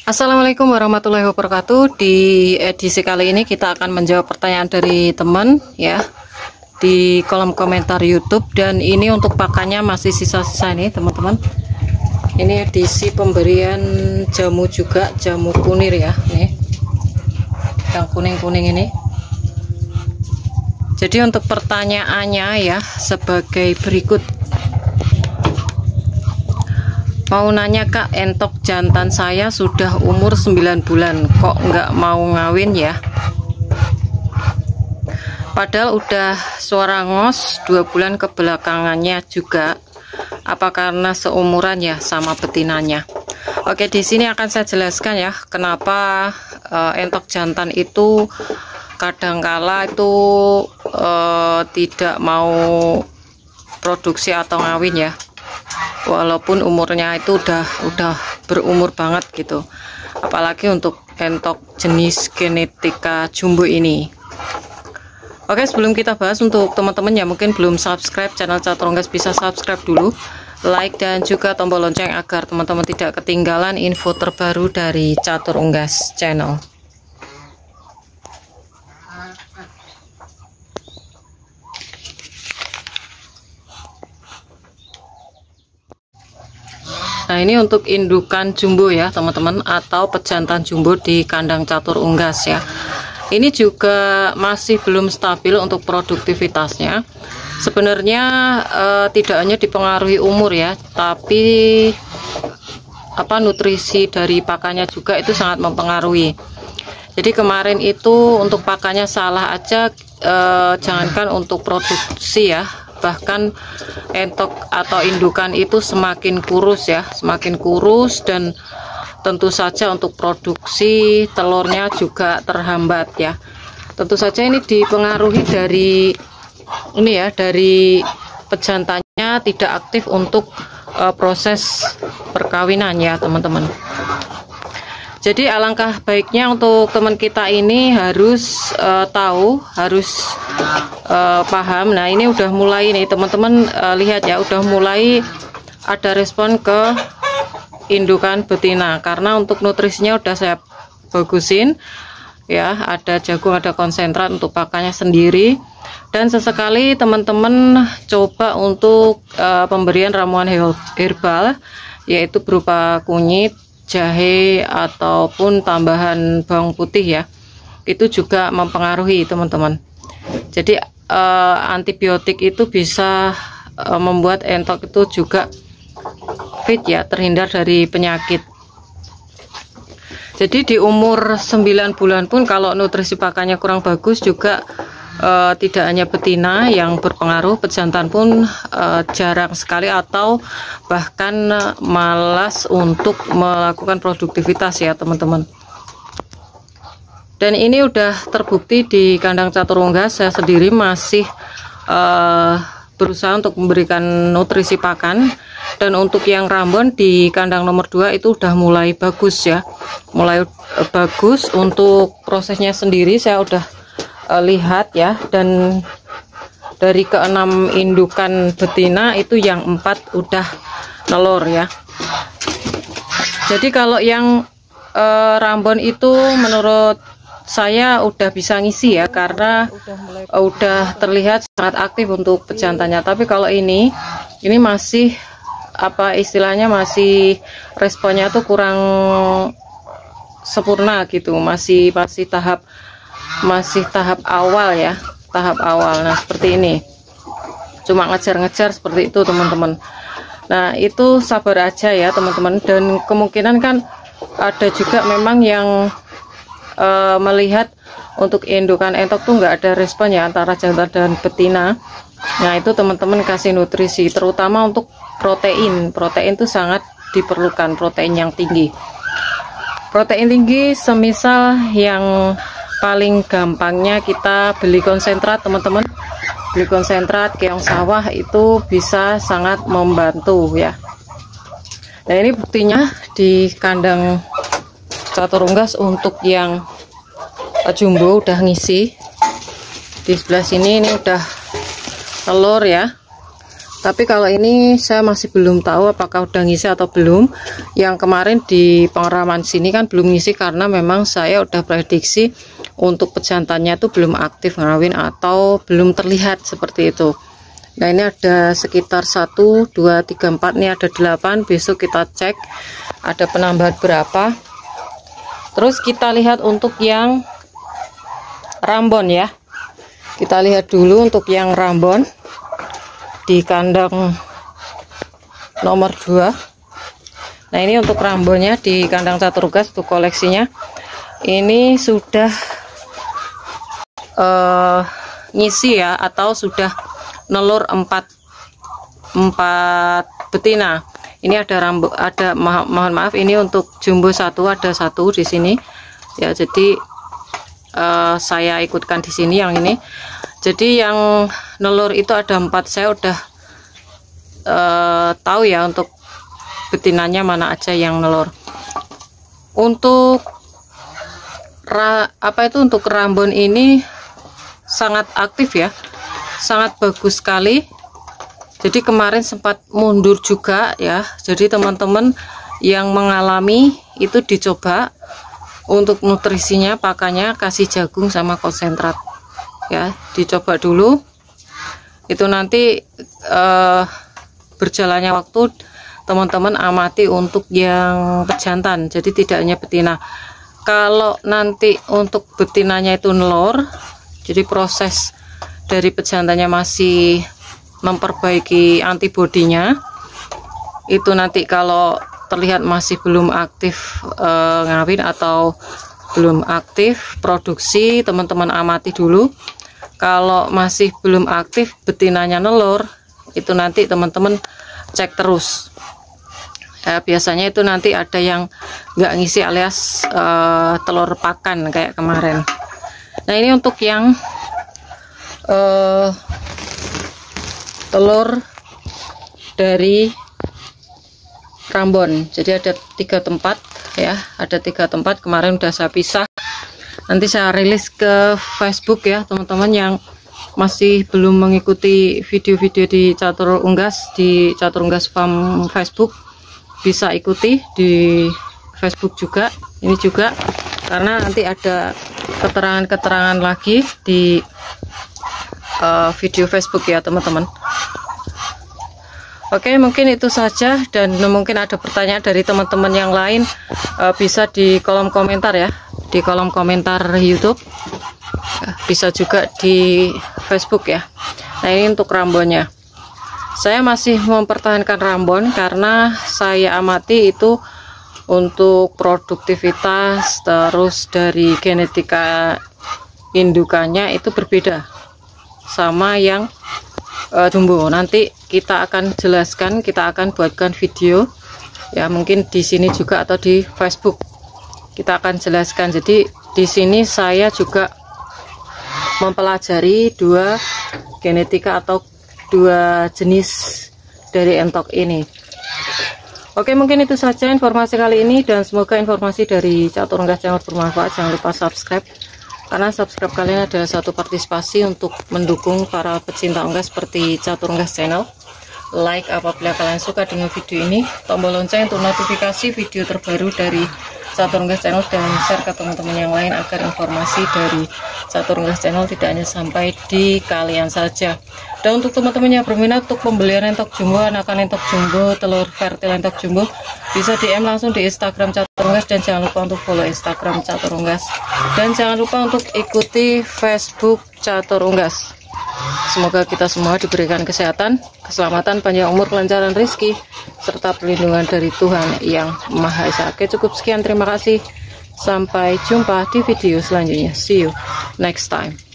Assalamualaikum warahmatullahi wabarakatuh. Di edisi kali ini kita akan menjawab pertanyaan dari teman ya di kolom komentar YouTube, dan ini untuk pakannya masih sisa-sisa nih teman-teman. Ini edisi pemberian jamu juga, jamu kunir ya, nih yang kuning-kuning ini. Jadi untuk pertanyaannya ya sebagai berikut. Mau nanya Kak, entok jantan saya sudah umur 9 bulan kok nggak mau ngawin ya, padahal udah suara ngos 2 bulan kebelakangannya juga. Apa karena seumuran ya sama betinanya? Oke, di sini akan saya jelaskan ya kenapa entok jantan itu kadangkala itu tidak mau produksi atau ngawin ya, walaupun umurnya itu udah berumur banget gitu, apalagi untuk entok jenis genetika jumbo ini. Oke, sebelum kita bahas, untuk teman-teman yang mungkin belum subscribe channel Catur Unggas, bisa subscribe dulu, like dan juga tombol lonceng agar teman-teman tidak ketinggalan info terbaru dari Catur Unggas channel. Nah, ini untuk indukan jumbo ya teman-teman, atau pejantan jumbo di kandang Catur Unggas ya. Ini juga masih belum stabil untuk produktivitasnya. Sebenarnya tidak hanya dipengaruhi umur ya, tapi nutrisi dari pakannya juga itu sangat mempengaruhi. Jadi kemarin itu untuk pakannya salah aja, jangankan untuk produksi ya, bahkan entok atau indukan itu semakin kurus ya, semakin kurus, dan tentu saja untuk produksi telurnya juga terhambat ya. Tentu saja ini dipengaruhi dari ini ya, dari pejantannya tidak aktif untuk proses perkawinan ya teman-teman. Jadi alangkah baiknya untuk teman kita ini harus tahu, harus paham. Nah, ini udah mulai nih teman-teman, lihat ya, udah mulai ada respon ke indukan betina, karena untuk nutrisinya udah saya bagusin ya, ada jagung, ada konsentrat untuk pakannya sendiri. Dan sesekali teman-teman coba untuk pemberian ramuan herbal, yaitu berupa kunyit, jahe, ataupun tambahan bawang putih ya, itu juga mempengaruhi teman-teman. Jadi antibiotik itu bisa membuat entok itu juga fit ya, terhindar dari penyakit. Jadi di umur 9 bulan pun kalau nutrisi pakannya kurang bagus juga tidak hanya betina yang berpengaruh, pejantan pun jarang sekali atau bahkan malas untuk melakukan produktivitas ya teman-teman. Dan ini udah terbukti di kandang Catur Unggas, saya sendiri masih berusaha untuk memberikan nutrisi pakan. Dan untuk yang rambon di kandang nomor 2 itu udah mulai bagus ya, mulai bagus. Untuk prosesnya sendiri saya udah lihat ya, dan dari ke-6 indukan betina itu yang 4 udah telur ya. Jadi kalau yang rambon itu menurut saya udah bisa ngisi ya, karena udah terlihat sangat aktif untuk pejantannya. Tapi kalau ini masih istilahnya masih responnya tuh kurang sempurna gitu, masih tahap awal ya, tahap awal. Nah, seperti ini, cuma ngejar-ngejar seperti itu teman-teman. Nah, itu sabar aja ya teman-teman, dan kemungkinan kan ada juga memang yang melihat untuk indukan entok tuh nggak ada respon ya antara jantan dan betina. Nah, itu teman-teman kasih nutrisi, terutama untuk protein itu sangat diperlukan, protein yang tinggi. Protein tinggi semisal yang paling gampangnya kita beli konsentrat teman-teman, beli konsentrat keong sawah itu bisa sangat membantu ya. Nah, ini buktinya di kandang Catur Unggas untuk yang jumbo udah ngisi. Di sebelah sini ini udah telur ya, Tapi kalau ini saya masih belum tahu apakah udah ngisi atau belum. Yang kemarin di pengeraman sini kan belum ngisi karena memang saya udah prediksi untuk pejantannya itu belum aktif ngawin atau belum terlihat seperti itu. Nah ini ada sekitar 1, 2, 3, 4, ini ada 8. Besok kita cek ada penambahan berapa. Terus kita lihat untuk yang rambon ya. Kita lihat dulu untuk yang rambon di kandang nomor 2. Nah ini untuk rambonnya di kandang catur gas untuk koleksinya. Ini sudah ngisi ya, atau sudah nelur 4 betina. Ini ada mohon maaf, ini untuk jumbo 1 ada 1 di sini ya, jadi saya ikutkan di sini yang ini. Jadi yang nelur itu ada 4. Saya udah tahu ya untuk betinanya mana aja yang nelur. Untuk untuk rambon ini sangat aktif ya, sangat bagus sekali. Jadi kemarin sempat mundur juga ya. Jadi teman-teman yang mengalami itu dicoba untuk nutrisinya, pakannya kasih jagung sama konsentrat ya, dicoba dulu. Itu nanti berjalannya waktu teman-teman amati untuk yang pejantan, jadi tidak hanya betina. Kalau nanti untuk betinanya itu nelor, jadi proses dari pejantannya masih memperbaiki antibodinya, itu nanti kalau terlihat masih belum aktif ngawin atau belum aktif produksi, teman-teman amati dulu. Kalau masih belum aktif betinanya nelor, itu nanti teman-teman cek terus ya. Biasanya itu nanti ada yang nggak ngisi alias telur pakan kayak kemarin. Nah ini untuk yang telur dari rambon, jadi ada 3 tempat ya, ada 3 tempat. Kemarin udah saya pisah, nanti saya rilis ke Facebook ya. Teman-teman yang masih belum mengikuti video-video di Catur Unggas, di Catur Unggas Farm Facebook, bisa ikuti di Facebook juga. Ini juga karena nanti ada keterangan-keterangan lagi di video Facebook ya teman-teman. Oke, mungkin itu saja, dan mungkin ada pertanyaan dari teman-teman yang lain bisa di kolom komentar ya, di kolom komentar YouTube, bisa juga di Facebook ya. Nah ini untuk rambonnya, saya masih mempertahankan rambon karena saya amati itu untuk produktivitas, terus dari genetika indukannya itu berbeda sama yang jumbo. Nanti kita akan jelaskan, kita akan buatkan video ya, mungkin di sini juga atau di Facebook kita akan jelaskan. Jadi di sini saya juga mempelajari 2 genetika atau 2 jenis dari entok ini. Oke, mungkin itu saja informasi kali ini, dan semoga informasi dari Catur Unggas Channel bermanfaat. Jangan lupa subscribe, karena subscribe kalian adalah satu partisipasi untuk mendukung para pecinta unggas seperti Catur Unggas Channel. Like apabila kalian suka dengan video ini, tombol lonceng untuk notifikasi video terbaru dari Catur Unggas Channel, dan share ke teman-teman yang lain agar informasi dari Catur Unggas Channel tidak hanya sampai di kalian saja. Dan untuk teman-teman yang berminat untuk pembelian entok jumbo, anakan entok jumbo, telur fertil entok jumbo, bisa DM langsung di Instagram Catur Unggas, dan jangan lupa untuk follow Instagram Catur Unggas, dan jangan lupa untuk ikuti Facebook Catur Unggas. Semoga kita semua diberikan kesehatan, keselamatan, panjang umur, kelancaran rezeki, serta perlindungan dari Tuhan Yang Maha Esa. Oke, cukup sekian, terima kasih. Sampai jumpa di video selanjutnya. See you next time.